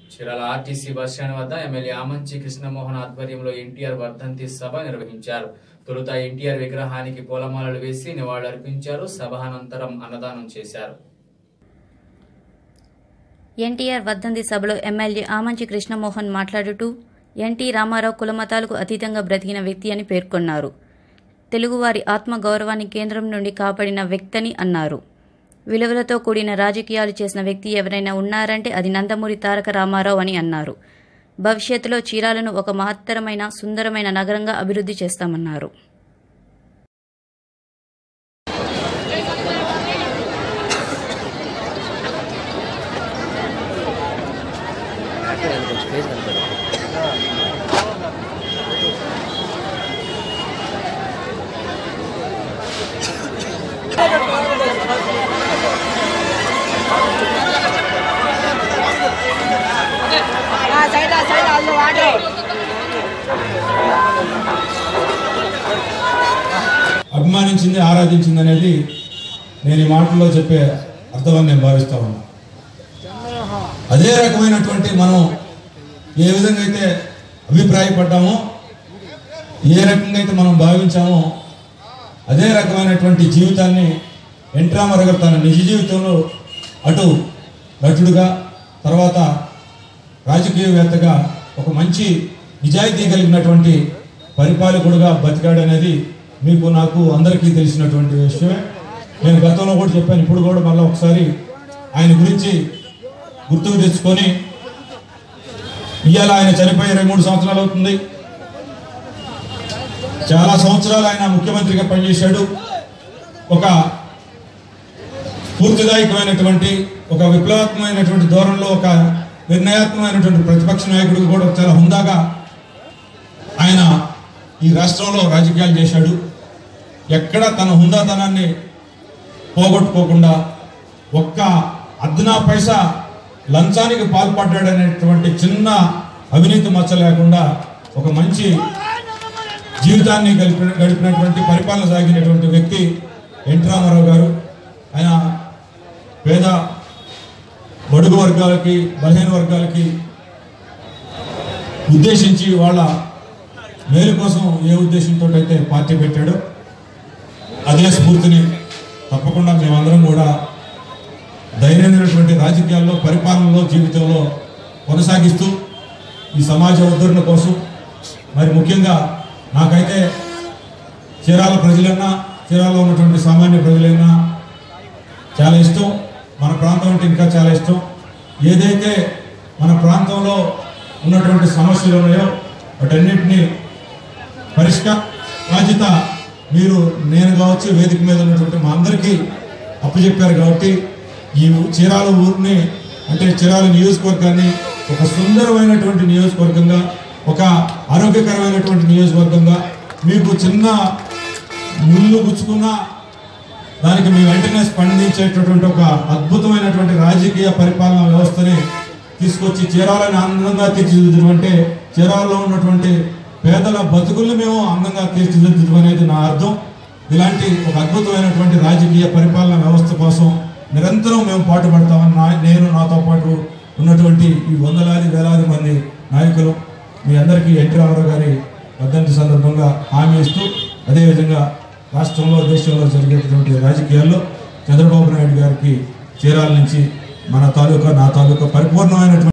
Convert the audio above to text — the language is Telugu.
చీరాల ఆర్టీసీ బస్టాండ్ వద్ద ఎమ్మెల్యే ఆమంచి కృష్ణమోహన్ ఆధ్వర్యంలో ఎన్టీఆర్ వర్ధంతి సభ నిర్వహించారు. తొలుత ఎన్టీఆర్ విగ్రహానికి పూలమాలలు వేసి నివాళులర్పించారు. సభ అనంతరం అన్నదానం చేశారు. ఎన్టీఆర్ వర్ధంతి సభలో ఎమ్మెల్యే ఆమంచి కృష్ణమోహన్ మాట్లాడుతూ ఎన్టీ రామారావు కులమతాలకు అతీతంగా బ్రతికిన వ్యక్తి అని పేర్కొన్నారు. తెలుగువారి ఆత్మ గౌరవాన్ని కేంద్రం నుండి కాపాడిన వ్యక్తిని అన్నారు. విలువలతో కూడిన రాజకీయాలు చేసిన వ్యక్తి ఎవరైనా ఉన్నారంటే అది నందమూరి తారక రామారావు అని అన్నారు. భవిష్యత్తులో చీరాలను ఒక మహత్తరమైన సుందరమైన నగరంగా అభివృద్ధి చేస్తామన్నారు. అభిమానించింది, ఆరాధించింది అనేది నేను ఈ మాటల్లో చెప్పే అర్థమని నేను భావిస్తా ఉన్నా. అదే రకమైనటువంటి మనం ఏ విధంగా అయితే అభిప్రాయపడ్డామో, ఏ రకంగా అయితే మనం భావించామో అదే రకమైనటువంటి జీవితాన్ని ఎన్టీ రామారావు గారు తన నిజ జీవితంలో అటు నటుడుగా, తర్వాత రాజకీయవేత్తగా ఒక మంచి నిజాయితీ కలిగినటువంటి పరిపాలకుడుగా బతికాడు అనేది మీకు నాకు అందరికీ తెలిసినటువంటి విషయమే. నేను గతంలో కూడా చెప్పాను, ఇప్పుడు కూడా మళ్ళీ ఒకసారి ఆయన గురించి గుర్తుకు తెచ్చుకొని, ఇవాళ ఆయన చనిపోయి 23 సంవత్సరాలు అవుతుంది. చాలా సంవత్సరాలు ఆయన ముఖ్యమంత్రిగా పనిచేశాడు. ఒక స్ఫూర్తిదాయకమైనటువంటి, ఒక విప్లవాత్మకమైనటువంటి ధోరణిలో ఒక నిర్ణయాత్మకమైనటువంటి ప్రతిపక్ష నాయకుడు కూడా చాలా హుందాగా ఆయన ఈ రాష్ట్రంలో రాజకీయాలు చేశాడు. ఎక్కడ తన హుందాతనాన్ని పోగొట్టుకోకుండా, ఒక్క అద్నా పైసా లంచానికి పాల్పడ్డాడనేటువంటి చిన్న అవినీతి మచ్చ లేకుండా ఒక మంచి జీవితాన్ని గడిపినటువంటి, పరిపాలన సాగినటువంటి వ్యక్తి ఎన్టీ రామారావు గారు. ఆయన పేద బడుగు వర్గాలకి, బలహీన వర్గాలకి ఉద్దేశించి వాళ్ళ మేలు కోసం ఏ ఉద్దేశంతో అయితే పార్టీ పెట్టాడో అదే స్ఫూర్తిని తప్పకుండా మేమందరం కూడా దైనందినటువంటి రాజకీయాల్లో, పరిపాలనలో, జీవితంలో కొనసాగిస్తూ ఈ సమాజ ఉద్ధరణ కోసం, మరి ముఖ్యంగా నాకైతే చీరాల ప్రజలన్నా, చీరాలలో ఉన్నటువంటి సామాన్య ప్రజలైనా చాలా ఇష్టం. మన ప్రాంతం అంటే ఇంకా చాలా ఇష్టం. ఏదైతే మన ప్రాంతంలో ఉన్నటువంటి సమస్యలు ఉన్నాయో వాటన్నిటినీ పరిష్కార బాధ్యత మీరు, నేను కావచ్చు, వేదిక మీద ఉన్నటువంటి మా అందరికీ అప్పచెప్పారు. కాబట్టి ఈ చీరాల ఊరిని, అంటే చీరాల నియోజకవర్గాన్ని ఒక సుందరమైనటువంటి నియోజకవర్గంగా, ఒక ఆరోగ్యకరమైనటువంటి నియోజకవర్గంగా, మీకు చిన్న ముళ్ళు గుచ్చుకున్న దానికి మీ వెంటనే స్పందించేటటువంటి ఒక అద్భుతమైనటువంటి రాజకీయ పరిపాలన వ్యవస్థని తీసుకొచ్చి చీరాలని అందంగా తీర్చిదిద్దడం అంటే చీరాలలో ఉన్నటువంటి పేదల బతుకుల్ని మేము అందంగా తీర్చిదిద్దడం అనేది నా అర్థం. ఇలాంటి ఒక అద్భుతమైనటువంటి రాజకీయ పరిపాలన వ్యవస్థ కోసం నిరంతరం మేము పాటుపడతామని నేను, నాతో పాటు ఉన్నటువంటి ఈ వందలాది వేలాది మంది నాయకులు మీ అందరికీ ఎన్టీ రామారావు గారి వర్ధంతి సందర్భంగా హామీ ఇస్తూ, అదేవిధంగా రాష్ట్రంలో, దేశంలో జరిగేటటువంటి రాజకీయాల్లో చంద్రబాబు నాయుడు గారికి చీరాల నుంచి మన తాలూకా, నా తాలూకా పరిపూర్ణమైనటువంటి